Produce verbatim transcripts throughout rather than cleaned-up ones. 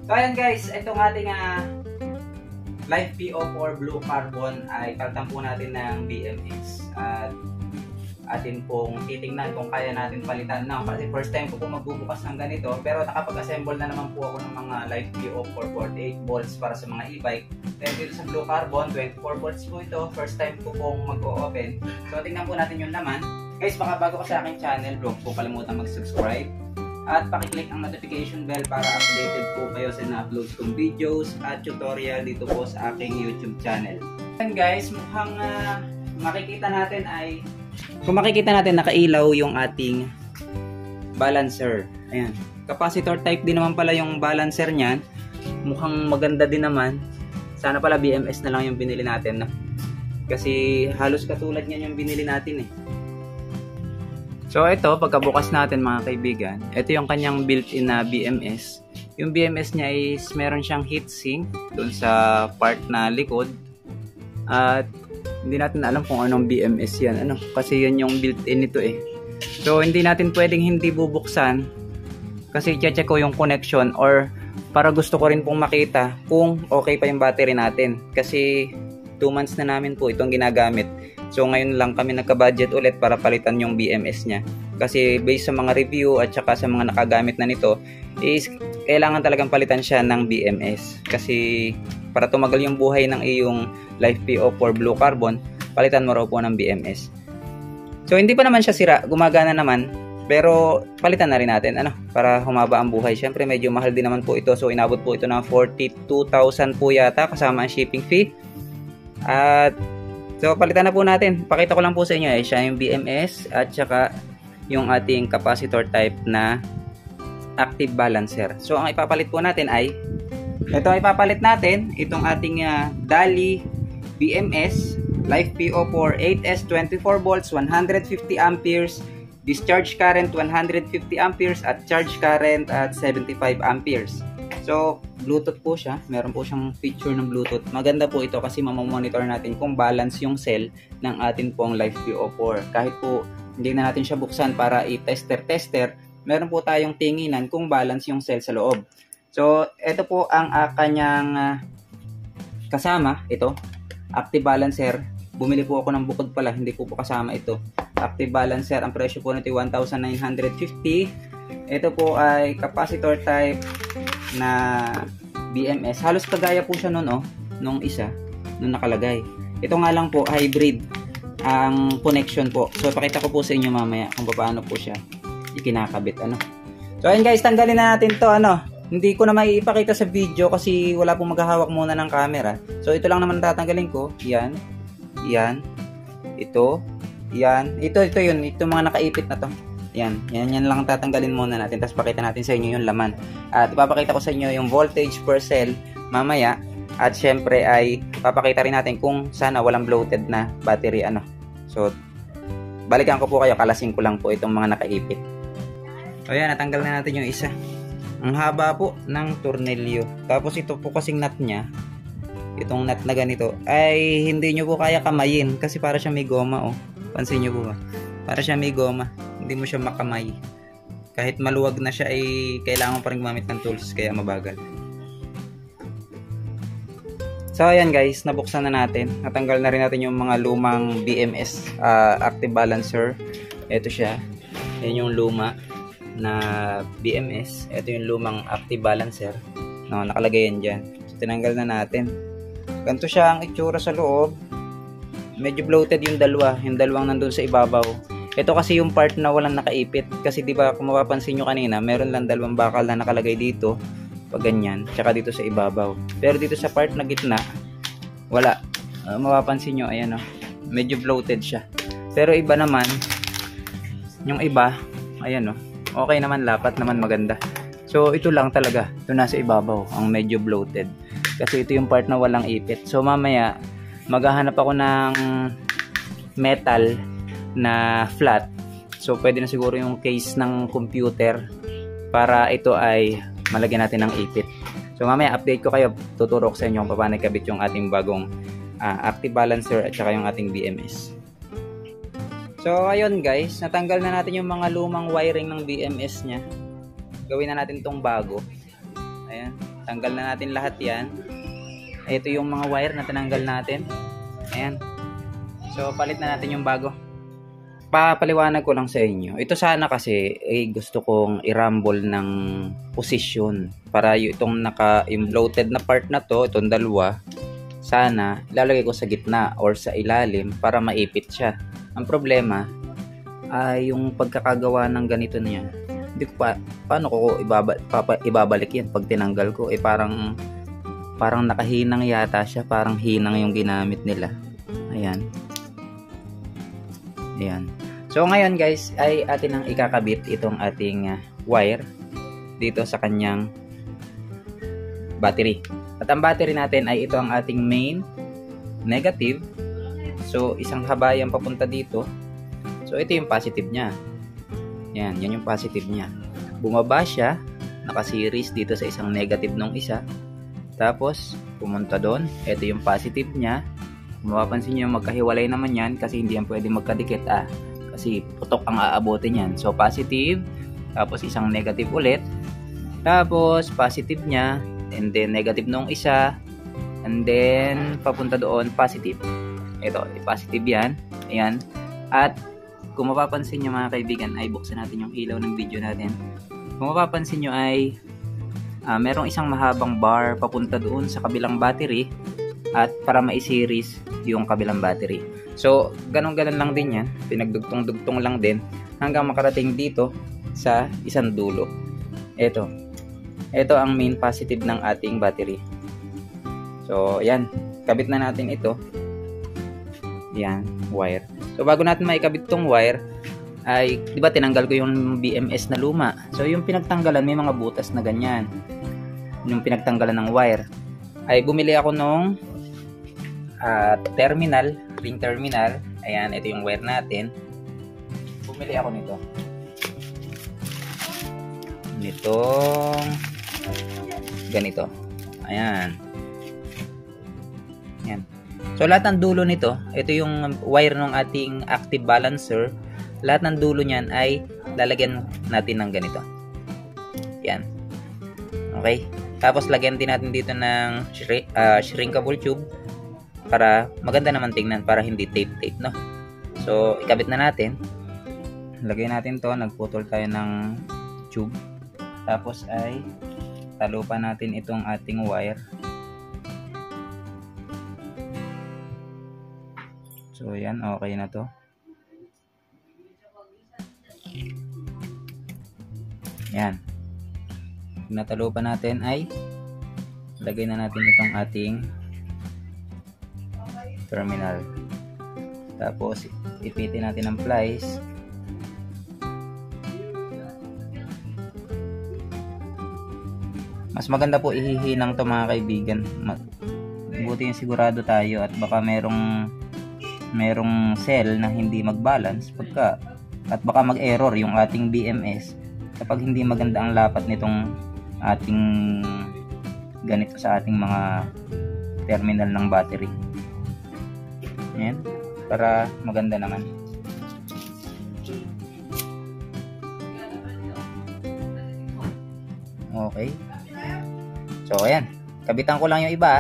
So ayan guys, itong ating uh, Life P O four Blue Carbon ay palitan po natin ng B M X. At atin pong titingnan kung kaya natin palitan na. Kasi first time ko po magbubukas ng ganito. Pero nakapag-assemble na naman po ako ng mga Life P O four forty-eight volts para sa mga e-bike. Pero dito sa Blue Carbon, twenty-four volts po ito. First time ko pong mag-o-open. So tingnan po natin yung laman. Guys, baka bago ka sa aking channel, huwag po kalimutan mag-subscribe. At pakiclick ang notification bell para updated po kayo sa na-upload kong videos at tutorial dito po sa aking YouTube channel. And guys, mukhang uh, makikita natin ay kung makikita natin nakailaw yung ating balancer. Ayan. Capacitor type din naman pala yung balancer niyan. Mukhang maganda din naman. Sana pala B M S na lang yung binili natin. No? Kasi halos katulad niyan yung binili natin eh. So ito, pagkabukas natin mga kaibigan, ito yung kanyang built-in na B M S. Yung B M S niya is meron siyang heatsink dun sa part na likod. At hindi natin alam kung anong B M S yan. Ano? Kasi yan yung built-in nito eh. So hindi natin pwedeng hindi bubuksan. Kasi i-check ko yung connection or para gusto ko rin pong makita kung okay pa yung battery natin. Kasi two months na namin po itong ginagamit. So ngayon lang kami nagka-budget ulit para palitan yung B M S niya. Kasi based sa mga review at saka sa mga nakagamit na nito is kailangan talagang palitan siya ng B M S. Kasi para tumagal yung buhay ng iyong Life P O four Blue Carbon, palitan mo raw po ng B M S. So hindi pa naman siya sira, gumagana naman. Pero palitan na rin natin ano, para humaba ang buhay. Syempre medyo mahal din naman po ito. So inabot po ito ng forty-two thousand po yata kasama ang shipping fee. At so palitan na po natin. Pakita ko lang po sa inyo eh, siya yung B M S at saka yung ating capacitor type na active balancer. So ang ipapalit po natin ay ito ay ipapalit natin itong ating uh, Dali B M S Life P O four eight S twenty-four volts, one hundred fifty amperes, discharge current one hundred fifty amperes at charge current at seventy-five amperes. So, Bluetooth po siya. Meron po siyang feature ng Bluetooth. Maganda po ito kasi mamamonitor natin kung balance yung cell ng atin pong Life P O four. Kahit po hindi na natin siya buksan para i-tester-tester, meron po tayong tinginan kung balance yung cell sa loob. So, ito po ang uh, kanyang uh, kasama. Ito, active balancer. Bumili po ako ng bukod pala. Hindi po po kasama ito. Active balancer. Ang presyo po nito ay one thousand nine hundred fifty. Ito po ay capacitor type na B M S. Halos kagaya po siya nun, oh, nung isa, nung nakalagay. Ito nga lang po, hybrid ang connection po. So, pakita ko po sa inyo mamaya kung paano po siya ikinakabit. Ano? So, ayun guys, tanggalin na natin to. Ano? Hindi ko na maipakita sa video kasi wala pong maghahawak muna ng camera. So, ito lang naman tatanggalin ko. Yan. Yan. Ito. Yan. Ito, ito yun. Ito mga nakaipit na to. Yan, yan, yan lang tatanggalin muna natin. Tapos pakita natin sa inyo yung laman. At ipapakita ko sa inyo yung voltage per cell mamaya. At syempre ay papakita rin natin kung sana walang bloated na battery. Ano. So, balikan ko po kayo. Kalasing ko lang po itong mga nakaipit. So yan, natanggal na natin yung isa. Ang haba po ng tornilyo. Tapos ito po kasing nut nya. Itong nut na ganito ay hindi nyo po kaya kamayin. Kasi para siya may goma. Oh. Pansin nyo po ba? Para siya may goma. Hindi mo siya makamay. Kahit maluwag na siya ay kailangan pa rin gumamit ng tools kaya mabagal. So ayan guys, nabuksan na natin. Natanggal na rin natin yung mga lumang B M S uh, active balancer. Ito siya. Yan yung luma na B M S. Ito yung lumang active balancer. No, nakalagay yan dyan. So tinanggal na natin. Ganito siya ang itsura sa loob. Medyo bloated yung dalawa. Yung dalawang nandun sa ibabaw. Ito kasi yung part na walang nakaipit. Kasi di ba kung mapapansin nyo kanina, meron lang dalawang bakal na nakalagay dito. Pag ganyan. Tsaka dito sa ibabaw. Pero dito sa part na gitna, wala. Uh, mapapansin nyo, ayan o. Oh, medyo bloated siya. Pero iba naman, yung iba, ayan o. Oh, okay naman, lapat naman, maganda. So ito lang talaga. Ito nasa ibabaw, ang medyo bloated. Kasi ito yung part na walang ipit. So mamaya, maghahanap ako ng metal na flat. So pwede na siguro yung case ng computer para ito ay malagyan natin ng ipit. So mamaya update ko kayo, tuturo ko sa inyo kung paano ikabit yung ating bagong uh, active balancer at saka yung ating B M S. So ayun guys, natanggal na natin yung mga lumang wiring ng B M S nya. Gawin na natin tong bago. Ayan. Tanggal na natin lahat yan. Ito yung mga wire na tinanggal natin. Ayan. So, palit na natin yung bago. Papaliwanag ko lang sa inyo. Ito sana kasi, eh, gusto kong i-rumble ng position. Para yung, itong naka, yung bloated na part na to, itong dalawa, sana, ilalagay ko sa gitna or sa ilalim para maipit siya. Ang problema, ay yung pagkakagawa ng ganito niya. Hindi ko pa, paano ko ibaba, papa, ibabalik yan pag tinanggal ko? Eh, parang, parang nakahinang yata siya, parang hinang yung ginamit nila. Ayan. Ayan. So ngayon guys, ay atin ang ikakabit itong ating uh, wire dito sa kanyang battery. At ang battery natin ay ito ang ating main negative. So isang habayan papunta dito. So ito yung positive niya. Ayan, yan yung positive niya. Bumaba siya, naka-series dito sa isang negative nung isa. Tapos, pumunta doon. Ito yung positive niya. Kung mapapansin nyo, magkahiwalay naman yan kasi hindi yan pwede magkadikit. Ah, kasi putok ang aabotin yan. So, positive. Tapos, isang negative ulit. Tapos, positive niya. And then, negative nung isa. And then, papunta doon, positive. Ito, positive yan. Ayan. At, kung mapapansin nyo mga kaibigan, ay buksan natin yung ilaw ng video natin. Kung mapapansin nyo ay Uh, merong isang mahabang bar papunta doon sa kabilang battery at para ma-series yung kabilang battery. So, ganun-ganun lang din yan. Pinagdugtong-dugtong lang din hanggang makarating dito sa isang dulo. Ito. Ito ang main positive ng ating battery. So, yan. Kabit na natin ito. Yan, wire. So, bago natin maikabit tong wire, ay, di ba tinanggal ko yung B M S na luma. So, yung pinagtanggalan, may mga butas na ganyan. Yung pinagtanggalan ng wire. Ay, bumili ako nung uh, terminal, ring terminal. Ayan, ito yung wire natin. Bumili ako nito. Nitong ganito. Ayan. Ayan. So, lahat ng dulo nito, ito yung wire ng ating active balancer. Lahat ng dulo niyan ay lalagyan natin ng ganito. Yan. Okay? Tapos lagyan din natin dito ng shrink, uh, shrinkable tube para maganda naman tingnan, para hindi tape-tape, no? So, ikabit na natin. Lagay natin to, nagputol tayo ng tube. Tapos ay talupan natin itong ating wire. So, yan. Okay na to. Yan. Natalupan natin ay lagay na natin itong ating terminal. Tapos ipitin natin ang plies. Mas maganda po ihihinang to mga kaibigan. Buti yung sigurado tayo at baka merong merong cell na hindi mag-balance pagka at baka mag-error yung ating B M S kapag hindi maganda ang lapat nitong ating ganito sa ating mga terminal ng battery. Ayan, para maganda naman. Okay. So ayan, kabitan ko lang yung iba.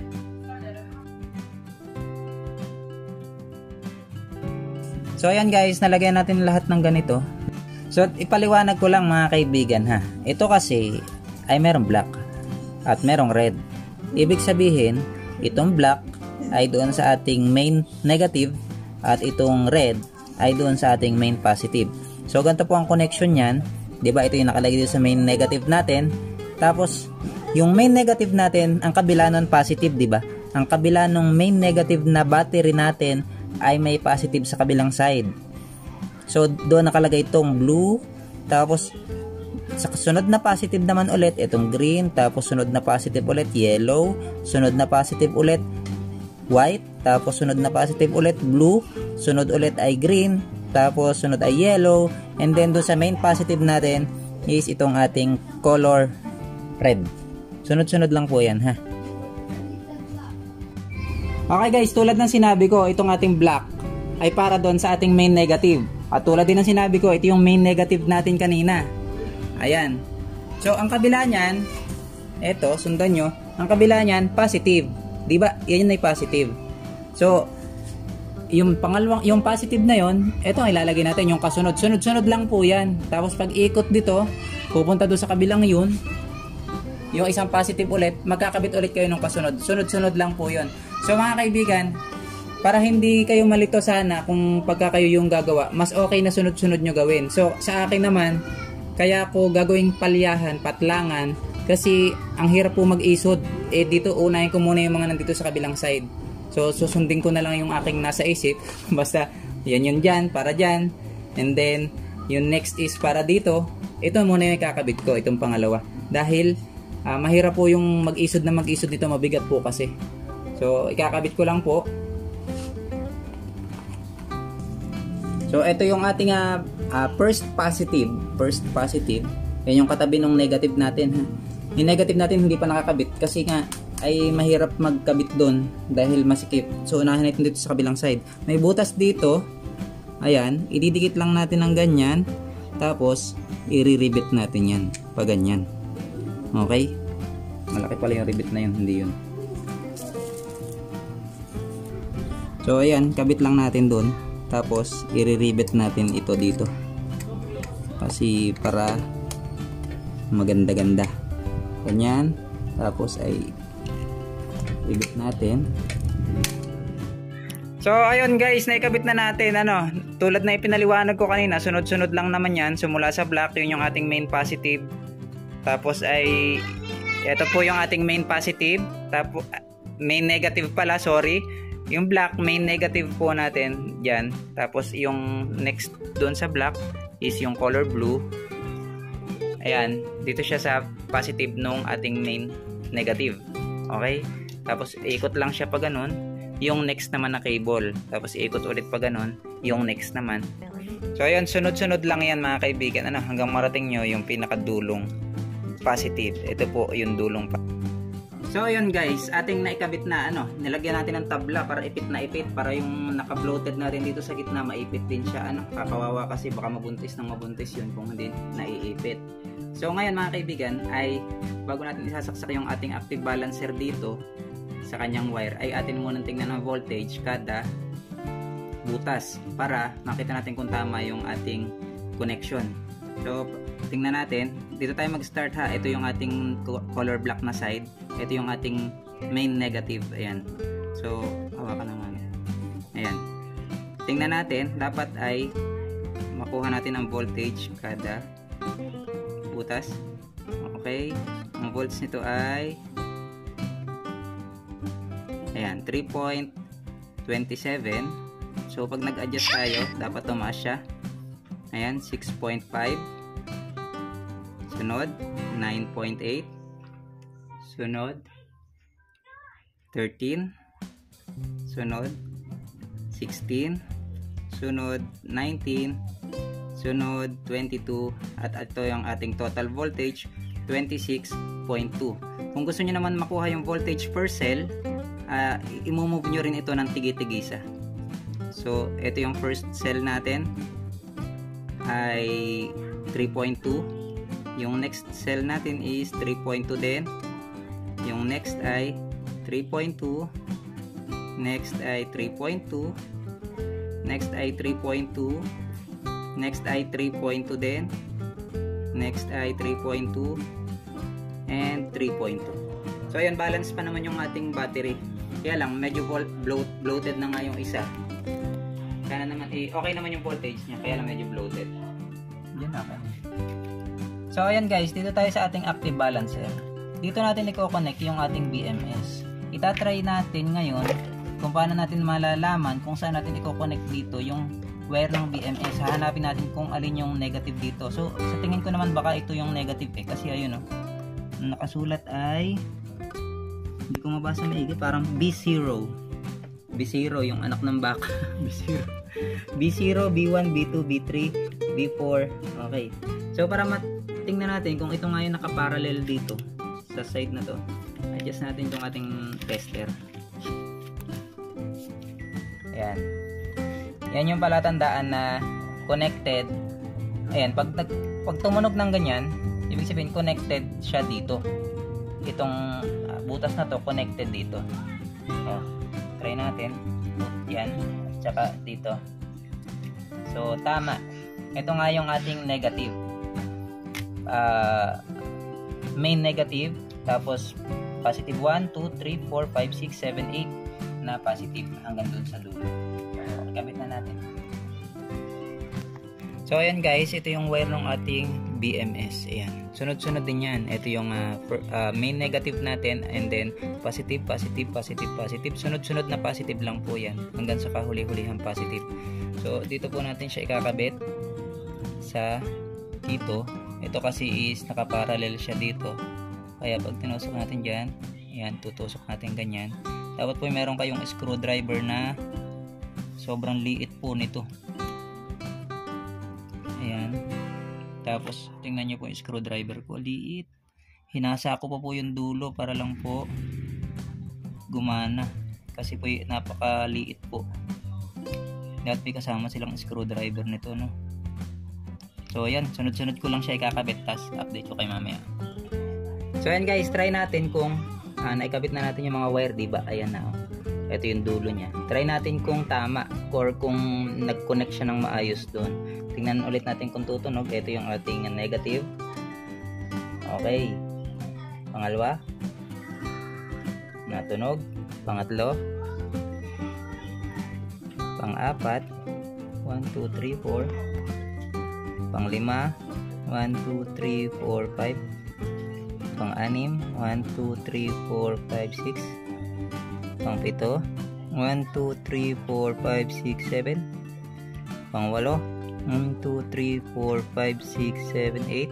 So ayan guys, nalagyan natin lahat ng ganito. So ipaliwanag ko lang mga kaibigan ha. Ito kasi ay merong black at merong red. Ibig sabihin, itong black ay doon sa ating main negative at itong red ay doon sa ating main positive. So ganito po ang connection niyan. 'Di ba? Ito yung nakalagay dito sa main negative natin. Tapos yung main negative natin, ang kabila nun positive, 'di ba? Ang kabila ng main negative na battery natin ay may positive sa kabilang side. So, doon nakalagay itong blue. Tapos, sa sunod na positive naman ulit, itong green. Tapos, sunod na positive ulit, yellow. Sunod na positive ulit, white. Tapos, sunod na positive ulit, blue. Sunod ulit ay green. Tapos, sunod ay yellow. And then, doon sa main positive natin is itong ating color red. Sunod-sunod lang po yan, ha? Okay guys, tulad ng sinabi ko, itong ating black ay para doon sa ating main negative. At tulad din ng sinabi ko, ito yung main negative natin kanina. Ayan. So, ang kabila niyan, eto, sundan nyo. Ang kabila niyan, positive. Diba? Yan yun ay positive. So, yung pangalawang, yung positive na yon, eto ang ilalagay natin yung kasunod. Sunod-sunod lang po yan. Tapos pag ikot dito, pupunta doon sa kabilang yun, yung isang positive ulit, magkakabit ulit kayo ng kasunod. Sunod-sunod lang po yon. So mga kaibigan, para hindi kayo malito sana kung pagka kayo yung gagawa, mas okay na sunod-sunod nyo gawin. So sa akin naman, kaya ako gagawing palyahan, patlangan, kasi ang hirap po mag-isod. Eh dito unahin ko muna yung mga nandito sa kabilang side. So susundin ko na lang yung aking nasa isip. Basta yan yun dyan, para dyan. And then yung next is para dito. Ito muna yung kakabit ko, itong pangalawa. Dahil uh, mahirap po yung mag-isod na mag-isod dito, mabigat po kasi. So ikakabit ko lang po. So ito yung ating uh, uh, first positive. First positive. Yan yung katabi ng negative natin. Ha? Yung negative natin hindi pa nakakabit kasi nga ay mahirap magkabit doon dahil masikip. So unahin natin dito sa kabilang side. May butas dito. Ayan, ididikit lang natin ng ganyan. Tapos i-rivet natin yan pa ganyan. Okay? Malaki pala yung rivet na yun, hindi yun. So ayan, kabit lang natin doon. Tapos i-rivet natin ito dito. Kasi para maganda-ganda. Ganyan. Tapos ay ibit natin. So ayun guys, naikabit na natin. Ano, tulad na ipinaliwanag ko kanina, sunod-sunod lang naman yan. So mula sa black, yun yung ating main positive. Tapos ay ito po yung ating main positive. Tapos main negative pala, sorry. Yung black, main negative po natin dyan. Tapos yung next doon sa black is yung color blue. Ayan, dito siya sa positive nung ating main negative. Okay? Tapos ikot lang siya pa ganun. Yung next naman na cable. Tapos ikot ulit pa ganun. Yung next naman. So ayun, sunod-sunod lang yan mga kaibigan. Ano, hanggang marating nyo yung pinakadulong positive. Ito po yung dulong pa. So ayun guys, ating naikabit na ano, nilagyan natin ng tabla para ipit na ipit, para yung naka-bloated natin dito sa gitna maipit din siya. Ano, kakawawa kasi baka mabuntis ng mabuntis yun kung hindi naiipit. So ngayon mga kaibigan ay bago natin isasaksak yung ating active balancer dito sa kanyang wire, ay atin munang tingnan ang voltage kada butas para makita natin kung tama yung ating connection. So tingnan natin, dito tayo mag-start ha. Ito yung ating color black na side. Ito yung ating main negative. Ayan. So hawakan naman. Ayan. Tingnan natin, dapat ay makuha natin ang voltage kada butas. Okay. Ang volts nito ay ayan, three point two seven. So pag nag-adjust tayo, dapat tumaas siya. Ayan, six point five. Sunod, nine point eight. Sunod, thirteen. Sunod, sixteen. Sunod, nineteen. Sunod, twenty-two. At ito yung ating total voltage, twenty-six point two. Kung gusto niyo naman makuha yung voltage per cell, uh, i-move nyo rin ito ng tigi-tigisa. So ito yung first cell natin ay three point two. Yung next cell natin is three point two din. Yung next ay three point two. Next ay three point two. Next ay three point two. Next ay three point two din. Next ay three point two. And three point two. So ayan, balance pa naman yung ating battery. Kaya lang medyo bloat, bloated na nga yung isa. Kaya naman eh, okay naman yung voltage niya, kaya lang medyo bloated. Yan na. So ayan guys, dito tayo sa ating active balancer. Dito natin i-connect yung ating B M S. Itatry natin ngayon kung paano natin malalaman kung saan natin i-connect dito yung wire ng B M S. Hahanapin natin kung alin yung negative dito. So sa tingin ko naman baka ito yung negative eh, kasi ayun oh. Nakasulat ay hindi ko mabasa maigi, parang B zero. B zero yung anak ng baka. B zero. B zero, B one, B two, B three, B four. Okay. So para tingnan natin kung ito nga yung nakaparallel dito sa side na to, adjust natin itong ating tester. Ayan. Yan yung palatandaan na connected. Ayan, pag, pag tumunog ng ganyan, ibig sabihin connected siya dito. itong uh, butas na to connected dito. So, try natin. Yan. Tsaka dito. So, tama. Ito nga yung ating negative. Uh, main negative. Tapos, positive one, two, three, four, five, six, seven, eight na positive hanggang dun sa dulo. So, ikabit na natin. So, ayan guys, ito yung wire ng ating B M S. Ayan. Sunod-sunod din yan. Ito yung uh, per, uh, main negative natin and then positive, positive, positive, positive. Sunod-sunod na positive lang po yan hanggang sa kahuli-hulihang positive. So, dito po natin siya ikakabit sa dito. Ito kasi is nakaparallel siya dito. Kaya pag tinusok natin dyan, ayan, tutusok natin ganyan. Dapat po meron kayong screwdriver na sobrang liit po nito. Ayan. Tapos, tingnan nyo po yung screwdriver ko. Liit. Hinasa ko pa po yung dulo para lang po gumana. Kasi po napakaliit po. Dapat may kasama silang screwdriver nito, no? So, ayan. Sunod-sunod ko lang siya ikakabit. Tapos, update ko kay mamaya. So, ayan guys. Try natin kung uh, naikabit na natin yung mga wire, diba? Ayan na, oh. Ito yung dulo niya. Try natin kung tama or kung nag-connect siya ng maayos doon. Tingnan ulit natin kung tutunog. Ito yung ating negative. Okay. Pangalawa. Natunog. Pangatlo. Pang-apat. one, two, three, four. Pang-lima. one, two, three, four, five. Pang-anim. one, two, three, four, five, six. Pang-pito. one, two, three, four, five, six, seven. Pang-walo. one, two, three, four, five, six, seven, eight.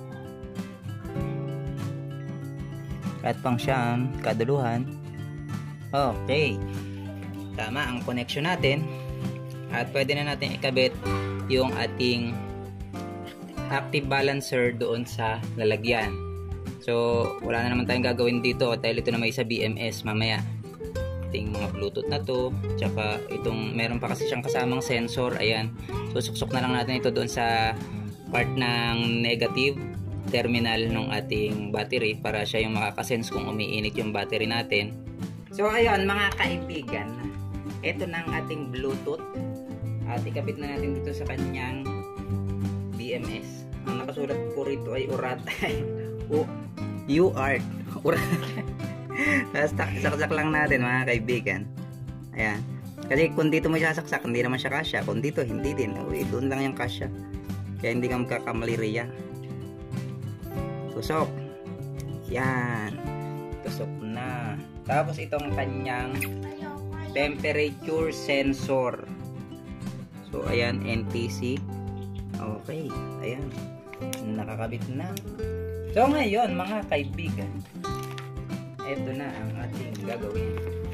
At pang-siyam, kaduluhan. Okay. Tama ang connection natin. At pwede na natin ikabit yung ating active balancer doon sa lalagyan. So, wala na naman tayong gagawin dito dahil ito na may sa B M S mamaya. Ating mga Bluetooth na to, tsaka itong meron pa kasi siyang kasamang sensor. Ayan, susuksok na lang natin ito doon sa part ng negative terminal ng ating battery para siya yung makakasense kung umiinit yung battery natin. So ayun mga kaibigan, ito na ang ating Bluetooth at ikabit na natin dito sa kanyang B M S. Ang nakasulat po rito ay urat. U U-art urat. Tapos saksak lang natin mga kaibigan. Ayan. Kasi kung dito mo siya saksak, hindi naman siya kasya. Kung dito, hindi din. Uy, doon lang yung kasya. Kaya hindi ka magkakamali riya. Tusok. Yan. Tusok na. Tapos itong kanyang temperature sensor. So, ayan. N T C. Okay. Ayan. Nakakabit na. So, ngayon mga kaibigan, ito na ang ating gagawin.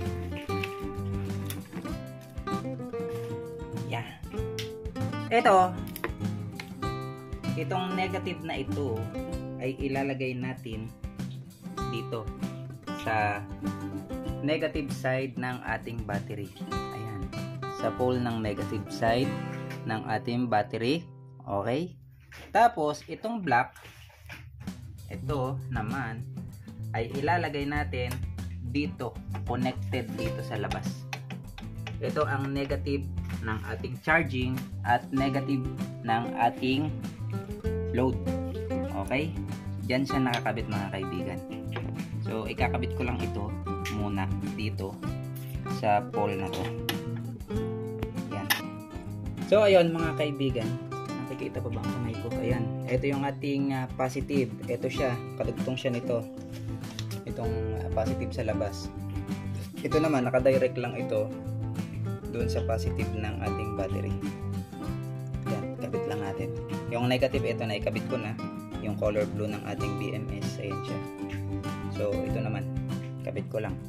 Yan. Ito, itong negative na ito ay ilalagay natin dito sa negative side ng ating battery. Ayan. Sa pole ng negative side ng ating battery. Okay? Tapos, itong black, ito naman, ay ilalagay natin dito, connected dito sa labas. Ito ang negative ng ating charging at negative ng ating load. Okay? Diyan siya nakakabit mga kaibigan. So, ikakabit ko lang ito muna dito sa pole na to. Yan. So, ayun mga kaibigan. Nakikita pa ba ang kamay ko? Ayan. Ito yung ating uh, positive. Ito siya. Kadugtong siya nito. Itong positive sa labas. Ito naman, nakadirect lang ito doon sa positive ng ating battery. Yan, kabit lang natin. Yung negative, ito na ikabit ko na. Yung color blue ng ating B M S. Ayan siya. So, ito naman, kabit ko lang.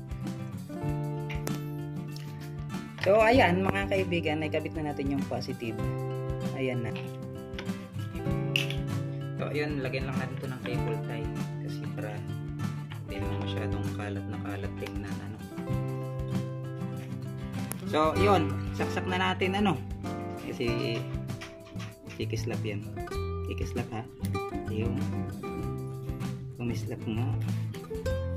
So, ayan mga kaibigan, nakabit na natin yung positive. Ayan na. So, ayun, lagyan lang natin ito ng cable tie. Kasi para hindi naman masyadong kalat na kalat tingnan ano. So yun, saksak na natin ano, kasi kikislap yan, kikislap ha, yung kumislap nga.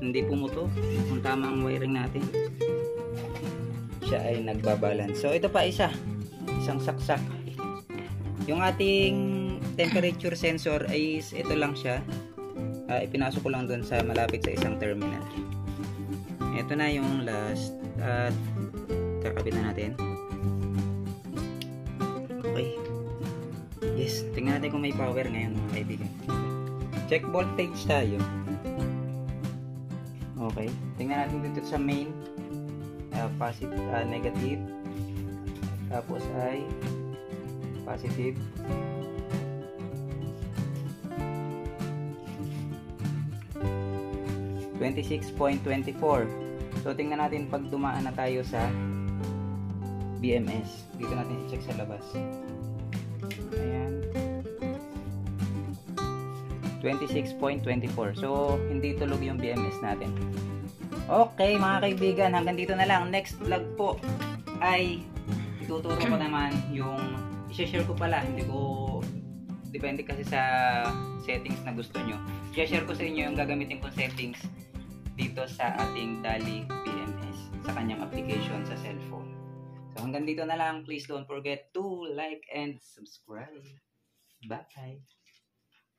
hindi pumutok kung tama ang wiring natin. Siya ay nagbabalance. So ito pa isa, isang saksak. Yung ating temperature sensor ay ito lang siya. Uh, ipinasok ko lang doon sa malapit sa isang terminal. Ito na yung last at uh, kakabit na natin. Okay. Yes, tingnan natin kung may power ngayon mga kaibigan. Check voltage tayo. Okay, tingnan natin dito sa main. Uh, positive, uh, negative. Tapos ay positive. twenty-six point two four. So tingnan natin pag dumaan na tayo sa B M S. Dito natin i-check sa labas. Ayan. twenty-six point two four. So hindi tulog yung B M S natin. Okay mga kaibigan, hanggang dito na lang. Next vlog po ay ituturo ko naman yung i-share ko pala. Hindi ko depende kasi sa settings na gusto nyo. I-share ko sa inyo yung gagamitin kong settings dito sa ating Dali B M S sa kanyang application sa cellphone. So hanggang dito na lang. Please don't forget to like and subscribe. Bye!